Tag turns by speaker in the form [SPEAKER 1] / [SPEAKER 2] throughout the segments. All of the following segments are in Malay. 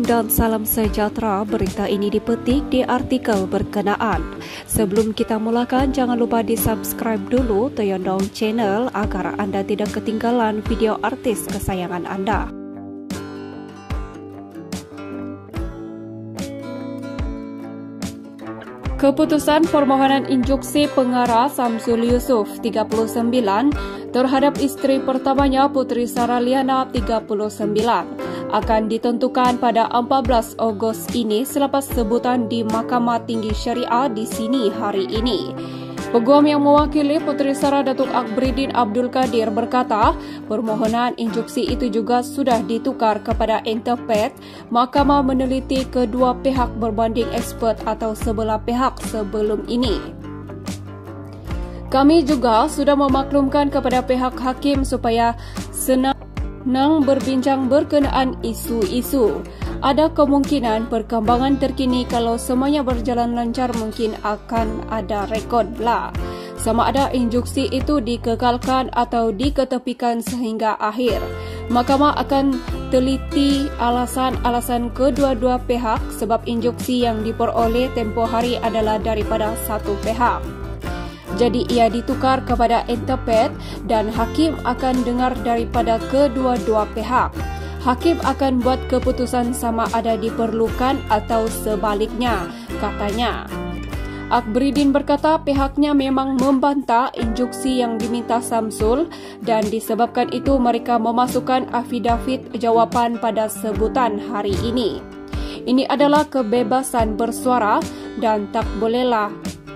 [SPEAKER 1] dan salam sejahtera. Berita ini dipetik di artikel berkenaan. Sebelum kita mulakan, jangan lupa di-subscribe dulu Toyondong Channel agar anda tidak ketinggalan video artis kesayangan anda. Keputusan permohonan injuksi pengarah Samsul Yusof 39 terhadap isteri pertamanya Putri Sarah Liana 39 akan ditentukan pada 14 Ogos ini selepas sebutan di Mahkamah Tinggi Syariah di sini hari ini. Peguam yang mewakili Putri Sarah Datuk Akbridin Abdul Kadir berkata, permohonan injuksi itu juga sudah ditukar kepada Interpret. Mahkamah meneliti kedua pihak berbanding expert atau sebelah pihak sebelum ini. Kami juga sudah memaklumkan kepada pihak hakim supaya senang berbincang berkenaan isu-isu. Ada kemungkinan perkembangan terkini kalau semuanya berjalan lancar mungkin akan ada rekod lah. Sama ada injuksi itu dikekalkan atau diketepikan sehingga akhir. Mahkamah akan teliti alasan-alasan kedua-dua pihak sebab injuksi yang diperoleh tempoh hari adalah daripada satu pihak. Jadi ia ditukar kepada Interpret dan hakim akan dengar daripada kedua-dua pihak. Hakim akan buat keputusan sama ada diperlukan atau sebaliknya, katanya. Akbridin berkata pihaknya memang membantah injuksi yang diminta Samsul dan disebabkan itu mereka memasukkan afidavit jawapan pada sebutan hari ini. Ini adalah kebebasan bersuara dan tak bolehlah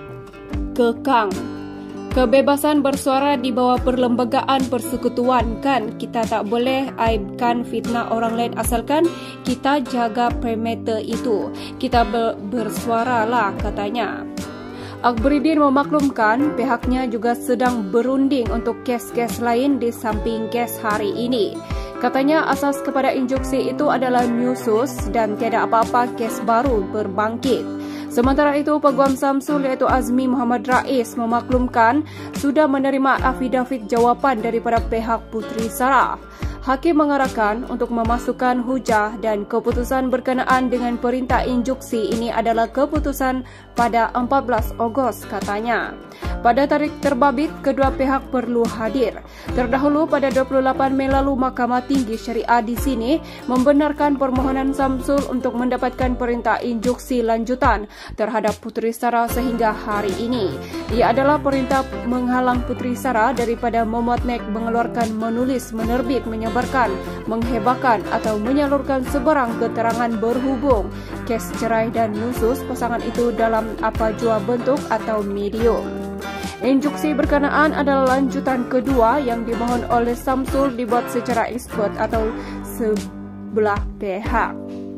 [SPEAKER 1] kekang. Kebebasan bersuara di bawah perlembagaan persekutuan kan, kita tak boleh aibkan fitnah orang lain asalkan kita jaga perimeter itu. Kita bersuara lah, katanya. Akbridin memaklumkan pihaknya juga sedang berunding untuk kes-kes lain di samping kes hari ini. Katanya asas kepada injuksi itu adalah nyusus dan tiada apa-apa kes baru berbangkit. Sementara itu, Peguam Samsul iaitu Azmi Muhammad Rais memaklumkan sudah menerima afidavit jawapan daripada pihak Putri Sarah. Hakim mengarahkan untuk memasukkan hujah dan keputusan berkenaan dengan perintah injuksi ini adalah keputusan pada 14 Ogos, katanya. Pada tarikh terbabit, kedua pihak perlu hadir. Terdahulu pada 28 Mei lalu, Mahkamah Tinggi Syariah di sini membenarkan permohonan Samsul untuk mendapatkan perintah injuksi lanjutan terhadap Putri Sarah sehingga hari ini. Ia adalah perintah menghalang Putri Sarah daripada memuat naik, mengeluarkan, menulis, menerbit, menyebarkan, menghebahkan atau menyalurkan sebarang keterangan berhubung kes cerai dan nusus pasangan itu dalam apa jua bentuk atau medium. Injuksi berkenaan adalah lanjutan kedua yang dimohon oleh Samsul dibuat secara expert atau sebelah pihak.